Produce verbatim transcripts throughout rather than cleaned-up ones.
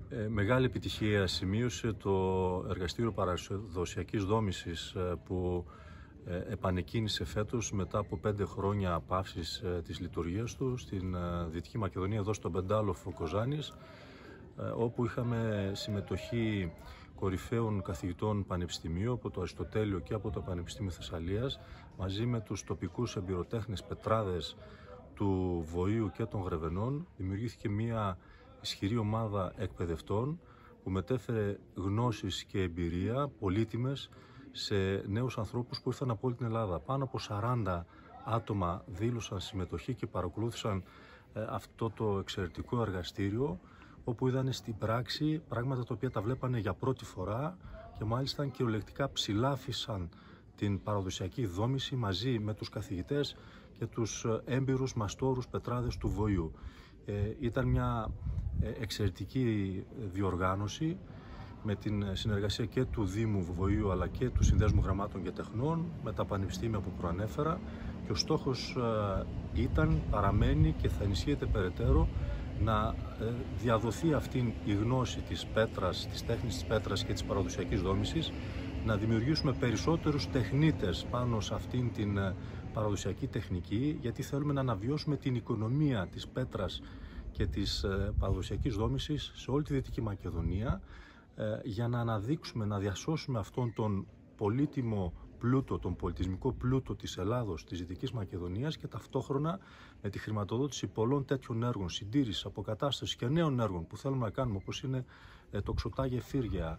Ε, μεγάλη επιτυχία σημείωσε το εργαστήριο παραδοσιακής δόμησης ε, που ε, επανεκκίνησε φέτος μετά από πέντε χρόνια παύσης ε, της λειτουργίας του στην ε, Δυτική Μακεδονία, εδώ στον Πεντάλοφο Κοζάνης, ε, όπου είχαμε συμμετοχή κορυφαίων καθηγητών πανεπιστημίου από το Αριστοτέλειο και από το Πανεπιστήμιο Θεσσαλίας, μαζί με τους τοπικούς εμπειροτέχνες πετράδες του Βοήου και των Γρεβενών. Δημιουργήθηκε μια ισχυρή ομάδα εκπαιδευτών που μετέφερε γνώσεις και εμπειρία πολύτιμες σε νέους ανθρώπους που ήρθαν από όλη την Ελλάδα. Πάνω από σαράντα άτομα δήλωσαν συμμετοχή και παρακολούθησαν ε, αυτό το εξαιρετικό εργαστήριο, όπου είδαν στην πράξη πράγματα τα οποία τα βλέπανε για πρώτη φορά και μάλιστα κυριολεκτικά ψηλάφισαν την παραδοσιακή δόμηση μαζί με τους καθηγητές και τους έμπειρους μαστόρους πετράδες του Βοήου. Ε, ήταν μια εξαιρετική διοργάνωση με την συνεργασία και του Δήμου Βοήου αλλά και του Συνδέσμου Γραμμάτων και Τεχνών με τα πανεπιστήμια που προανέφερα, και ο στόχος ήταν, παραμένει και θα ενισχύεται περαιτέρω να διαδοθεί αυτή η γνώση της πέτρας, της τέχνης της πέτρας και της παραδοσιακής δόμησης, να δημιουργήσουμε περισσότερους τεχνίτες πάνω σε αυτήν την παραδοσιακή τεχνική, γιατί θέλουμε να αναβιώσουμε την οικονομία της πέτρας και της παραδοσιακής δόμησης σε όλη τη Δυτική Μακεδονία, για να αναδείξουμε, να διασώσουμε αυτόν τον πολύτιμο πλούτο, τον πολιτισμικό πλούτο της Ελλάδος, της Δυτικής Μακεδονίας, και ταυτόχρονα με τη χρηματοδότηση πολλών τέτοιων έργων, συντήρησης, αποκατάστασης και νέων έργων που θέλουμε να κάνουμε, όπως είναι τοξωτά γεφύρια,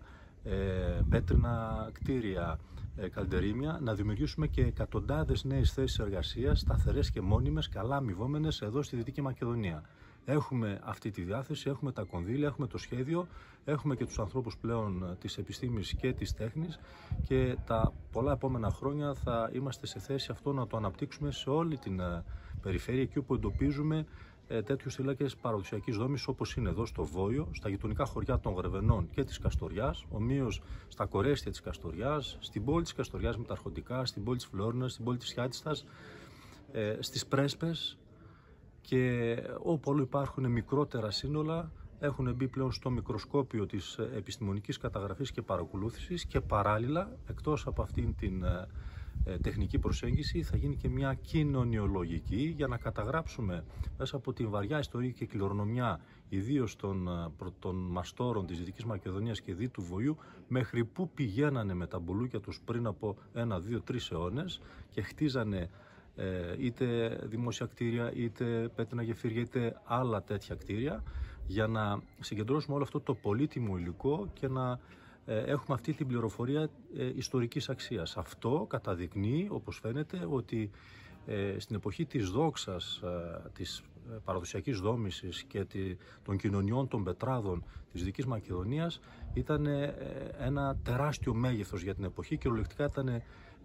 πέτρινα κτίρια, καλντερίμια, να δημιουργήσουμε και εκατοντάδες νέες θέσεις εργασίας, σταθερές και μόνιμες, καλά αμοιβόμενες εδώ στη Δυτική Μακεδονία. Έχουμε αυτή τη διάθεση, έχουμε τα κονδύλια, έχουμε το σχέδιο, έχουμε και τους ανθρώπους πλέον της επιστήμης και της τέχνης, και τα πολλά επόμενα χρόνια θα είμαστε σε θέση αυτό να το αναπτύξουμε σε όλη την περιφέρεια, εκεί όπου εντοπίζουμε τέτοιους θύλακες παραδοσιακής δόμησης, όπως είναι εδώ στο Βόιο, στα γειτονικά χωριά των Γρεβενών και της Καστοριάς, ομοίως στα κορέστια της Καστοριάς, στην πόλη της Καστοριάς με τα αρχοντικά, στην πόλη της Φλόρινας, στην πόλη της Χιάτιστας, στις Πρέσπες, και όπου όλο υπάρχουν μικρότερα σύνολα έχουν μπει πλέον στο μικροσκόπιο της επιστημονικής καταγραφής και παρακολούθησης, και παράλληλα, εκτός από αυτήν την ε, τεχνική προσέγγιση, θα γίνει και μια κοινωνιολογική, για να καταγράψουμε μέσα από την βαριά ιστορική κληρονομιά, ιδίως των, των μαστόρων της Δυτικής Μακεδονίας και δι του Βοήου, μέχρι πού πηγαίνανε με τα μπουλούκια τους πριν από ένα, δύο, τρεις αιώνες και χτίζανε είτε δημόσια κτίρια, είτε πέτρινα γεφύρια, είτε άλλα τέτοια κτίρια, για να συγκεντρώσουμε όλο αυτό το πολύτιμο υλικό και να έχουμε αυτή την πληροφορία ιστορικής αξίας. Αυτό καταδεικνύει, όπως φαίνεται, ότι στην εποχή της δόξας της παραδοσιακής δόμησης και των κοινωνιών των πετράδων της Δυτικής Μακεδονίας ήταν ένα τεράστιο μέγεθος για την εποχή, και ολεκτικά ήταν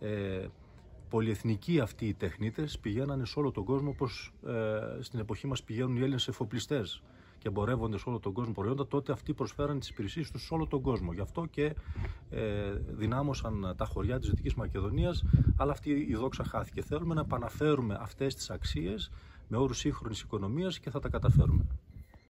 πολυεθνικοί αυτοί οι τεχνίτες, πηγαίνανε σε όλο τον κόσμο, όπως ε, στην εποχή μας πηγαίνουν οι Έλληνες εφοπλιστές και εμπορεύονται σε όλο τον κόσμο προϊόντα. Τότε αυτοί προσφέραν τις υπηρεσίες τους σε όλο τον κόσμο. Γι' αυτό και ε, δυνάμωσαν τα χωριά της Δυτικής Μακεδονίας, αλλά αυτή η δόξα χάθηκε. Θέλουμε να επαναφέρουμε αυτές τις αξίες με όρους σύγχρονης οικονομίας, και θα τα καταφέρουμε.